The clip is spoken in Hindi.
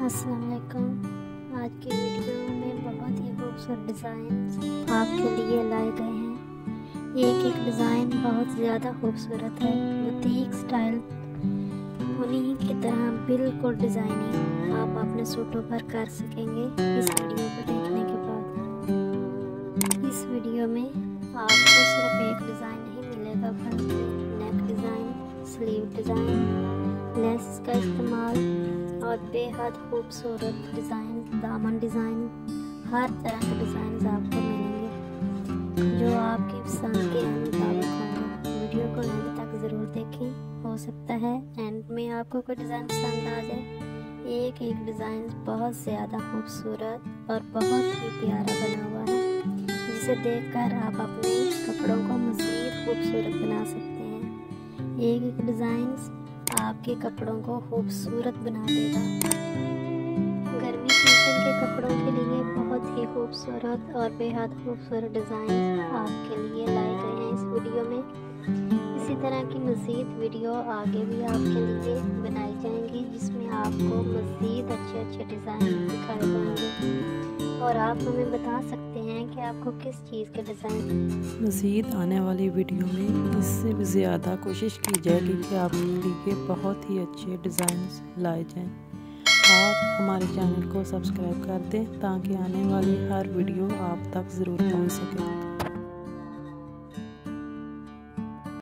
अस्सलाम वालेकुम। आज की वीडियो में बहुत ही खूबसूरत डिज़ाइन आपके लिए लाए गए हैं। एक एक डिज़ाइन बहुत ज़्यादा खूबसूरत है। बुटीक स्टाइल उन्हीं की तरह बिल्कुल डिज़ाइनिंग आप अपने सूटों पर कर सकेंगे। इस वीडियो को देखने के बाद इस वीडियो में आपको सिर्फ एक डिज़ाइन नहीं मिलेगा, बल्कि neck design, sleeve design, lace का इस्तेमाल और बेहद खूबसूरत डिज़ाइन, दामन डिज़ाइन, हर तरह के डिज़ाइन आपको मिलेंगे जो आपकी पसंद के मुताबिक होंगे। वीडियो को एंड तक ज़रूर देखें। हो सकता है एंड में आपको कोई डिज़ाइन पसंद आ जाए। एक एक डिज़ाइन बहुत ज़्यादा खूबसूरत और बहुत ही प्यारा बना हुआ है, जिसे देखकर आप अपने कपड़ों को मज़ीद खूबसूरत बना सकते हैं। एक एक डिज़ाइन आपके कपड़ों को खूबसूरत बना देगा। गर्मी सीजन के कपड़ों के लिए बहुत ही खूबसूरत और बेहद खूबसूरत डिज़ाइन आपके लिए लाए गए हैं इस वीडियो में। इसी तरह की मज़ीद वीडियो आगे भी आपके लिए बनाई जाएंगी, जिसमें आपको मज़ीद अच्छे अच्छे डिज़ाइन दिखाए जाएंगे और आप हमें बता सकते हैं कि आपको किस चीज़ के डिज़ाइन। मज़ीद आने वाली वीडियो में इससे भी ज़्यादा कोशिश की जाएगी कि आपके लिए बहुत ही अच्छे डिज़ाइंस लाए जाएं। आप हमारे चैनल को सब्सक्राइब कर दें ताकि आने वाली हर वीडियो आप तक ज़रूर पहुंच सके।